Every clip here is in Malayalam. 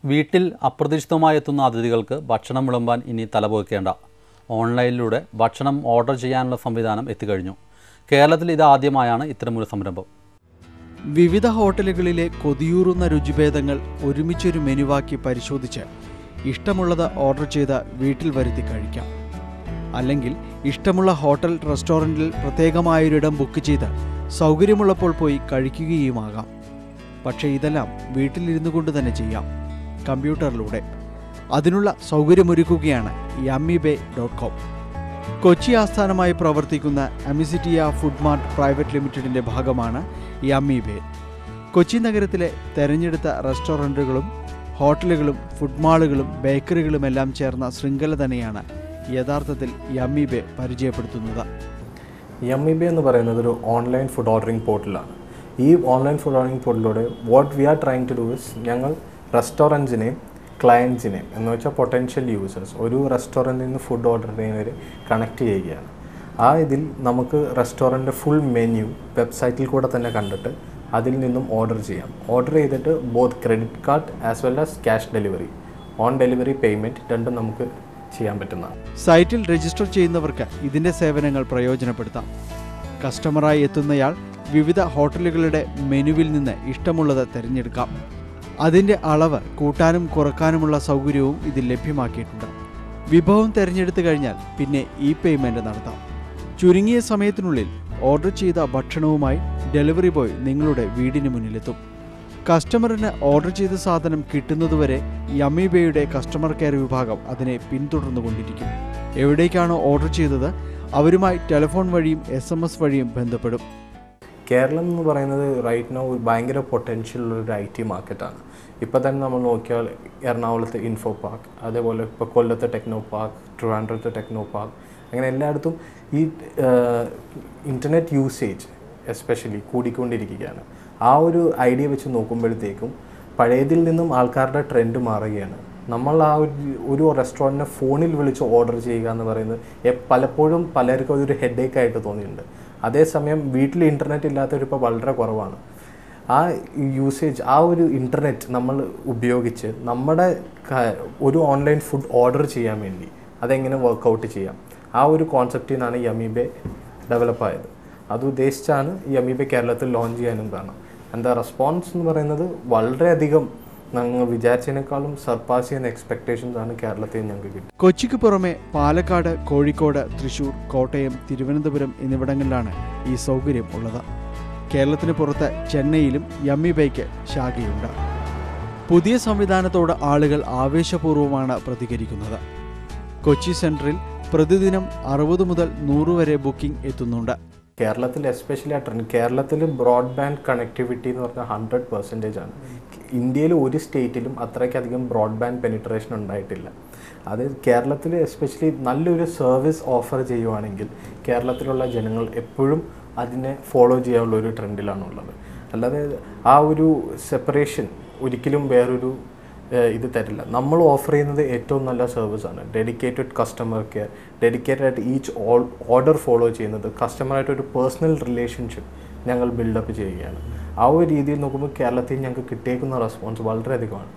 വീട്ടിൽ അപ്രതീക്ഷിതമായി എത്തുന്ന അതിഥികൾക്ക് ഭക്ഷണം വിളമ്പാൻ ഇനി തലപോക്കേണ്ട. ഓൺലൈനിലൂടെ ഭക്ഷണം ഓർഡർ ചെയ്യാനുള്ള സംവിധാനം എത്തിക്കഴിഞ്ഞു. കേരളത്തിൽ ഇതാദ്യമായാണ് ഇത്തരമൊരു സംരംഭം. വിവിധ ഹോട്ടലുകളിലെ കൊതിയൂറുന്ന രുചിഭേദങ്ങൾ ഒരുമിച്ചൊരു മെനുവാക്കി പരിശോധിച്ച് ഇഷ്ടമുള്ളത് ഓർഡർ ചെയ്ത് വീട്ടിൽ വരുത്തി കഴിക്കാം. അല്ലെങ്കിൽ ഇഷ്ടമുള്ള ഹോട്ടൽ റെസ്റ്റോറൻറ്റിൽ പ്രത്യേകമായൊരിടം ബുക്ക് ചെയ്ത് സൗകര്യമുള്ളപ്പോൾ പോയി കഴിക്കുകയുമാകാം. പക്ഷേ ഇതെല്ലാം വീട്ടിലിരുന്നു കൊണ്ട് തന്നെ ചെയ്യാം, കമ്പ്യൂട്ടറിലൂടെ. അതിനുള്ള സൗകര്യമൊരുക്കുകയാണ് yummybay.com. കൊച്ചി ആസ്ഥാനമായി പ്രവർത്തിക്കുന്ന അമിസിറ്റിയ ഫുഡ് മാർട്ട് പ്രൈവറ്റ് ലിമിറ്റഡിൻ്റെ ഭാഗമാണ് Yummybay. കൊച്ചി നഗരത്തിലെ തെരഞ്ഞെടുത്ത റെസ്റ്റോറൻറ്റുകളും ഹോട്ടലുകളും ഫുഡ് മാളുകളും ബേക്കറികളുമെല്ലാം ചേർന്ന ശൃംഖല തന്നെയാണ് യഥാർത്ഥത്തിൽ Yummybay പരിചയപ്പെടുത്തുന്നത്. Yummybay എന്ന് പറയുന്നത് ഒരു ഓൺലൈൻ ഫുഡ് ഓർഡറിംഗ് പോർട്ടലാണ്. ഈ ഓൺലൈൻ ഫുഡ് ഓർഡറിംഗ് പോർട്ടലിലൂടെ what we are trying to do is, ഞങ്ങൾ റെസ്റ്റോറൻറ്റ്സിനെയും ക്ലയൻസിനെയും എന്ന് വെച്ചാൽ പൊട്ടൻഷ്യൽ യൂസേഴ്സ്, ഒരു റെസ്റ്റോറൻറ്റിൽ നിന്ന് ഫുഡ് ഓർഡർ ചെയ്യുന്നവർ കണക്ട് ചെയ്യുകയാണ്. ആ ഇതിൽ നമുക്ക് റെസ്റ്റോറൻറ്റ് ഫുൾ മെനു വെബ്സൈറ്റിൽ കൂടെ തന്നെ കണ്ടിട്ട് അതിൽ നിന്നും ഓർഡർ ചെയ്യാം. ഓർഡർ ചെയ്തിട്ട് both credit card as well as cash delivery, on delivery payment രണ്ടും നമുക്ക് ചെയ്യാൻ പറ്റുന്നതാണ്. സൈറ്റിൽ രജിസ്റ്റർ ചെയ്യുന്നവർക്ക് ഇതിൻ്റെ സേവനങ്ങൾ പ്രയോജനപ്പെടുത്താം. കസ്റ്റമറായി എത്തുന്നയാൾ വിവിധ ഹോട്ടലുകളുടെ മെനുവിൽ നിന്ന് ഇഷ്ടമുള്ളത് തിരഞ്ഞെടുക്കാം. അതിൻ്റെ അളവ് കൂട്ടാനും കുറക്കാനുമുള്ള സൗകര്യവും ഇതിൽ ലഭ്യമാക്കിയിട്ടുണ്ട്. വിഭവം തിരഞ്ഞെടുത്തു കഴിഞ്ഞാൽ പിന്നെ ഈ പേയ്മെൻറ്റ് നടത്താം. ചുരുങ്ങിയ സമയത്തിനുള്ളിൽ ഓർഡർ ചെയ്ത ഭക്ഷണവുമായി ഡെലിവറി ബോയ് നിങ്ങളുടെ വീടിന് മുന്നിലെത്തും. കസ്റ്റമറിന് ഓർഡർ ചെയ്ത സാധനം കിട്ടുന്നതുവരെ Yummybayയുടെ കസ്റ്റമർ കെയർ വിഭാഗം അതിനെ പിന്തുടർന്നുകൊണ്ടിരിക്കും. എവിടേക്കാണോ ഓർഡർ ചെയ്തത് അവരുമായി ടെലിഫോൺ വഴിയും SMS വഴിയും ബന്ധപ്പെടും. കേരളം എന്ന് പറയുന്നത് റൈറ്റ് നൗ ഭയങ്കര പൊട്ടൻഷ്യലുള്ളൊരു IT മാർക്കറ്റാണ്. ഇപ്പോൾ തന്നെ നമ്മൾ നോക്കിയാൽ എറണാകുളത്തെ ഇൻഫോ പാർക്ക്, അതേപോലെ ഇപ്പോൾ കൊല്ലത്തെ ടെക്നോ പാർക്ക്, ട്രിവാൻഡ്രത്തെ ടെക്നോ പാർക്ക്, അങ്ങനെ എല്ലായിടത്തും ഈ ഇൻ്റർനെറ്റ് യൂസേജ് എസ്പെഷ്യലി കൂടിക്കൊണ്ടിരിക്കുകയാണ്. ആ ഒരു ഐഡിയ വെച്ച് നോക്കുമ്പോഴത്തേക്കും പഴയതിൽ നിന്നും ആൾക്കാരുടെ ട്രെൻഡ് മാറുകയാണ്. നമ്മൾ ആ ഒരു റെസ്റ്റോറൻറ്റിനെ ഫോണിൽ വിളിച്ച് ഓർഡർ ചെയ്യുക എന്ന് പറയുന്നത് പലപ്പോഴും പലർക്കും അതൊരു ഹെഡേക്ക് ആയിട്ട് തോന്നിയിട്ടുണ്ട്. അതേസമയം വീട്ടിൽ ഇൻ്റർനെറ്റ് ഇല്ലാത്തവരിപ്പോൾ വളരെ കുറവാണ്. ആ യൂസേജ്, ആ ഒരു ഇൻ്റർനെറ്റ് നമ്മൾ ഉപയോഗിച്ച് നമ്മുടെ ഒരു ഓൺലൈൻ ഫുഡ് ഓർഡർ ചെയ്യാൻ വേണ്ടി അതെങ്ങനെ വർക്കൗട്ട് ചെയ്യാം, ആ ഒരു കോൺസെപ്റ്റിൽ നിന്നാണ് Yummybay ഡെവലപ്പായത്. അത് ഉദ്ദേശിച്ചാണ് Yummybay കേരളത്തിൽ ലോഞ്ച് ചെയ്യാനും കാരണം. എന്താ റെസ്പോൺസ് എന്ന് പറയുന്നത് വളരെയധികം ഞങ്ങൾ വിചാരിച്ചതിനേക്കാളും സർപ്പാസ് ചെയ്യുന്ന എക്സ്പെക്ടേഷൻസ് ആണ് കേരളത്തിൽ ഞങ്ങൾക്ക് കിട്ടുന്നത്. കൊച്ചിക്ക് പുറമെ പാലക്കാട്, കോഴിക്കോട്, തൃശൂർ, കോട്ടയം, തിരുവനന്തപുരം എന്നിവിടങ്ങളിലാണ് ഈ സൗകര്യം ഉള്ളത്. കേരളത്തിന് പുറത്ത് ചെന്നൈയിലും Yummybayക്ക് ശാഖയുണ്ട്. പുതിയ സംവിധാനത്തോട് ആളുകൾ ആവേശപൂർവ്വമാണ് പ്രതികരിക്കുന്നത്. കൊച്ചി സെൻട്രൽ പ്രതിദിനം 60 മുതൽ 100 വരെ ബുക്കിംഗ് എത്തുന്നുണ്ട്. കേരളത്തിൽ എസ്പെഷ്യലി ആ ട്രെൻഡ്, കേരളത്തിൽ ബ്രോഡ്ബാൻഡ് കണക്ടിവിറ്റി എന്ന് പറഞ്ഞാൽ 100% ആണ്. ഇന്ത്യയിൽ ഒരു സ്റ്റേറ്റിലും അത്രയ്ക്കധികം ബ്രോഡ്ബാൻഡ് പെനിട്രേഷൻ ഉണ്ടായിട്ടില്ല. അത് കേരളത്തിൽ എസ്പെഷ്യലി നല്ലൊരു സർവീസ് ഓഫർ ചെയ്യുവാണെങ്കിൽ കേരളത്തിലുള്ള ജനങ്ങൾ എപ്പോഴും അതിനെ ഫോളോ ചെയ്യാനുള്ള ഒരു ട്രെൻഡിലാണുള്ളത്. അല്ലാതെ ആ ഒരു സെപ്പറേഷൻ ഒരിക്കലും വേറൊരു ഇത് തരില്ല. നമ്മൾ ഓഫർ ചെയ്യുന്നത് ഏറ്റവും നല്ല സർവീസാണ്. ഡെഡിക്കേറ്റഡ് കസ്റ്റമർ കെയർ, ഡെഡിക്കേറ്റഡ് ആയിട്ട് ഈച്ച് ഓർഡർ ഫോളോ ചെയ്യുന്നത്, കസ്റ്റമറായിട്ടൊരു പേഴ്സണൽ റിലേഷൻഷിപ്പ് ഞങ്ങൾ ബിൽഡപ്പ് ചെയ്യുകയാണ്. ആ ഒരു രീതിയിൽ നോക്കുമ്പോൾ കേരളത്തിൽ ഞങ്ങൾക്ക് കിട്ടിയേക്കുന്ന റെസ്പോൺസ് വളരെയധികമാണ്.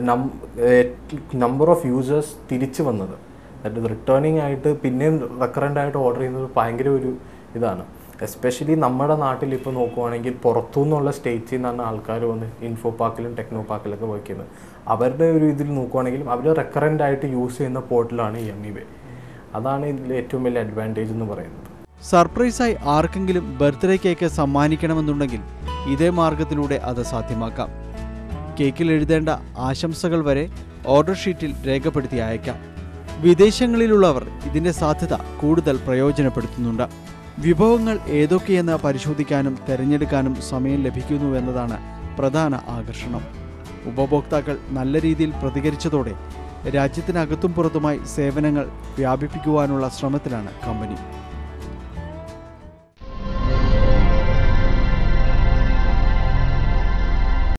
നമ്പർ ഓഫ് യൂസേഴ്സ് തിരിച്ചു വന്നത്, അതായത് റിട്ടേണിംഗ് ആയിട്ട് പിന്നെയും റെക്കറൻ്റ് ആയിട്ട് ഓർഡർ ചെയ്യുന്നത് ഭയങ്കര ഒരു ഇതാണ്. എസ്പെഷ്യലി നമ്മുടെ നാട്ടിൽ ഇപ്പോൾ നോക്കുവാണെങ്കിൽ പുറത്തുനിന്നുള്ള സ്റ്റേറ്റിൽ നിന്നാണ് ആൾക്കാർ വന്ന് ഇൻഫോ പാർക്കിലും ടെക്നോ പാർക്കിലൊക്കെ വർക്ക് ചെയ്യുന്നത്. അവരുടെ ഒരു ഇതിൽ നോക്കുവാണെങ്കിലും അവർ റെക്കറൻ്റ് ആയിട്ട് യൂസ് ചെയ്യുന്ന പോർട്ടലാണ് Yummybay. അതാണ് ഇതിൽ ഏറ്റവും വലിയ അഡ്വാൻറ്റേജ് എന്ന് പറയുന്നത്. സർപ്രൈസായി ആർക്കെങ്കിലും ബർത്ത്ഡേ കേക്ക് സമ്മാനിക്കണമെന്നുണ്ടെങ്കിൽ ഇതേ മാർഗത്തിലൂടെ അത് സാധ്യമാക്കാം. കേക്കിൽ എഴുതേണ്ട ആശംസകൾ വരെ ഓർഡർ ഷീറ്റിൽ രേഖപ്പെടുത്തി അയക്കാം. വിദേശങ്ങളിലുള്ളവർ ഇതിൻ്റെ സാധ്യത കൂടുതൽ പ്രയോജനപ്പെടുത്തുന്നുണ്ട്. വിഭവങ്ങൾ ഏതൊക്കെയെന്ന് പരിശോധിക്കാനും തിരഞ്ഞെടുക്കാനും സമയം ലഭിക്കുന്നുവെന്നതാണ് പ്രധാന ആകർഷണം. ഉപഭോക്താക്കൾ നല്ല രീതിയിൽ പ്രതികരിച്ചതോടെ രാജ്യത്തിനകത്തും പുറത്തുമായി സേവനങ്ങൾ വ്യാപിപ്പിക്കുവാനുള്ള ശ്രമത്തിലാണ് കമ്പനി.